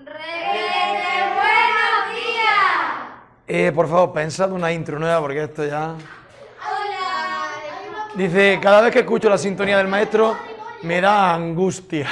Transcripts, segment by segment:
¡Reguete, buenos días! Por favor, pensad una intro nueva porque esto ya... Hola. Dice, cada vez que escucho la sintonía del maestro me da angustia.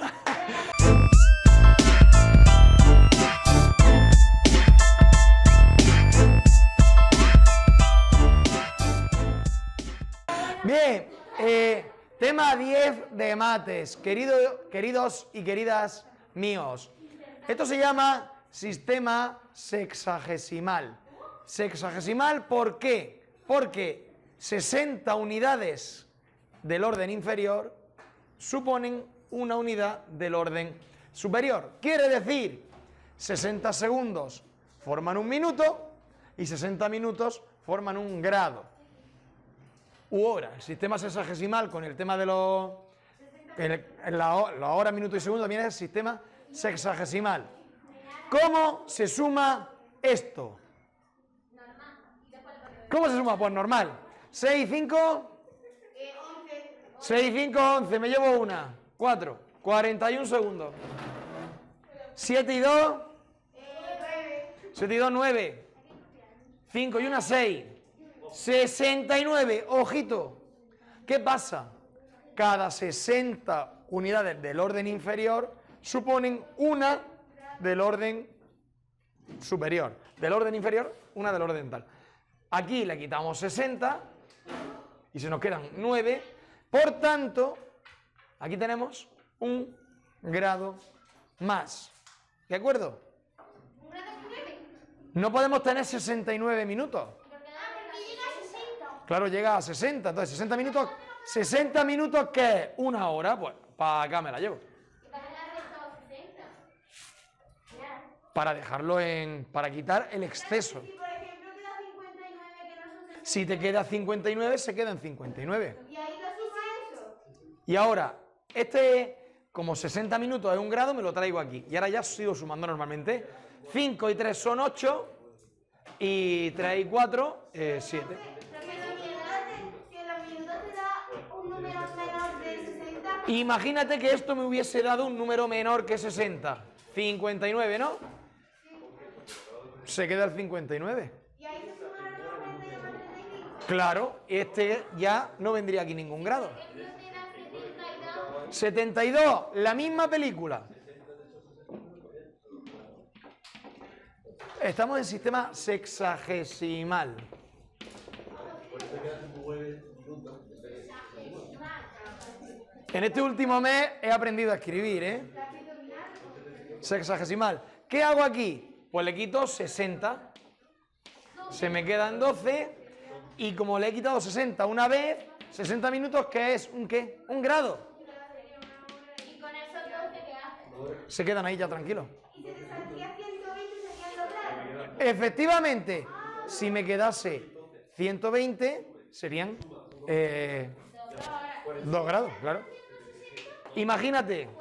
Bien, tema 10 de mates, queridos y queridas míos. Esto se llama sistema sexagesimal. Sexagesimal, ¿por qué? Porque 60 unidades del orden inferior suponen una unidad del orden superior. Quiere decir, 60 segundos forman un minuto y 60 minutos forman un grado. U hora. El sistema sexagesimal con el tema de los... la hora, minuto y segundo también es el sistema sexagesimal. ¿Cómo se suma esto? ¿Cómo se suma? Pues normal. 6 y 5... 6 y 5, 11. Me llevo una. 4. 41 segundos. 7 y 2... 7 y 2, 9. 5 y 1, 6. 69, ojito. ¿Qué pasa? Cada 60 unidades del orden inferior suponen una del orden superior. Del orden inferior, una del orden tal. Aquí le quitamos 60 y se nos quedan 9. Por tanto, aquí tenemos un grado más. ¿De acuerdo? No podemos tener 69 minutos. Claro, llega a 60, entonces 60 minutos, ¿qué es? Una hora, pues para acá me la llevo. Para dejarlo para quitar el exceso. Si por ejemplo queda 59 que no son 60. Si te queda 59, se queda en 59. Y ahí lo suma eso. Y ahora, como 60 minutos es un grado, me lo traigo aquí. Y ahora ya sigo sumando normalmente. 5 y 3 son 8. Y 3 y 4, 7. Imagínate que esto me hubiese dado un número menor que 60. 59, ¿no? Se queda el 59. ¿Y ahí se suman los 90 y los 35? Claro, ya no vendría aquí ningún grado. 72, la misma película. Estamos en sistema sexagesimal. En este último mes he aprendido a escribir, ¿eh? Sexagesimal. ¿Qué hago aquí? Pues le quito 60. Se me quedan 12. Y como le he quitado 60 una vez, 60 minutos, ¿qué es? ¿Un qué? Un grado. ¿Y con esos 12 qué haces? Se quedan ahí ya tranquilos. ¿Y si te saldría 120 serían los grados? Efectivamente, si me quedase 120, serían 2 grados, claro. Imagínate,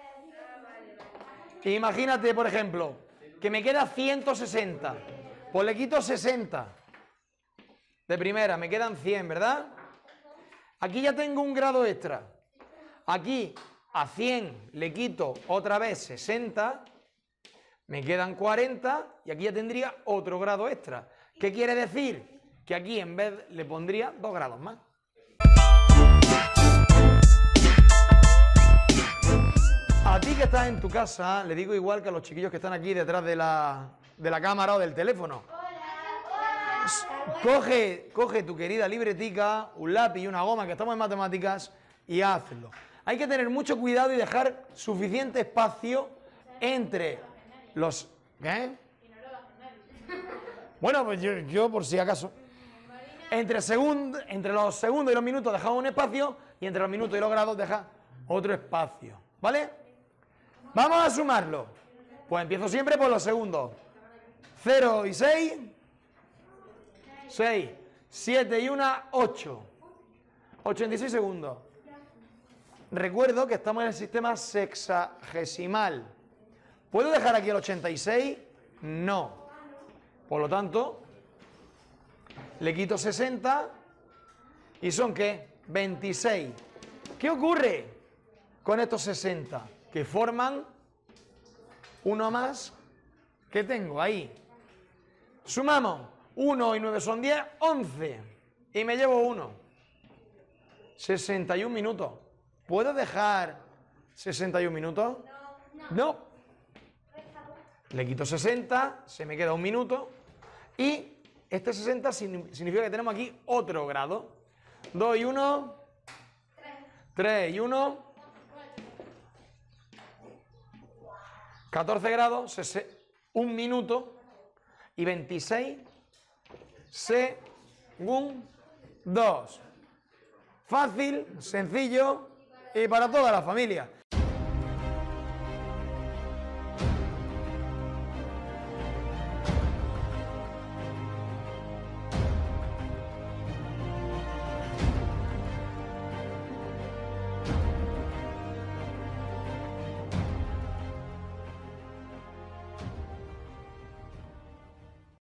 por ejemplo, que me queda 160. Pues le quito 60. De primera, me quedan 100, ¿verdad? Aquí ya tengo un grado extra. Aquí a 100 le quito otra vez 60. Me quedan 40 y aquí ya tendría otro grado extra. ¿Qué quiere decir? Que aquí en vez le pondría 2 grados más. A ti que estás en tu casa, le digo igual que a los chiquillos que están aquí detrás de la cámara o del teléfono. Coge tu querida libretica, un lápiz y una goma, que estamos en matemáticas, y hazlo. Hay que tener mucho cuidado y dejar suficiente espacio entre los... ¿Qué? Bueno, pues yo por si acaso. Entre los segundos y los minutos dejamos un espacio y entre los minutos y los grados deja otro espacio. ¿Vale? Vamos a sumarlo. Pues empiezo siempre por los segundos. 0 y 6. 6. 7 y 1, 8. 86 segundos. Recuerdo que estamos en el sistema sexagesimal. ¿Puedo dejar aquí el 86? No. Por lo tanto, le quito 60 y son ¿qué? 26. ¿Qué ocurre con estos 60? Que forman uno más que tengo ahí. Sumamos. 1 y 9 son 10, 11. Y me llevo 1. 61 minutos. ¿Puedo dejar 61 minutos? No. Le quito 60, se me queda 1 minuto. Y este 60 significa que tenemos aquí otro grado. 2 y 1. 3 y 1. 14 grados, 1 minuto y 26 segundos. Fácil, sencillo y para toda la familia.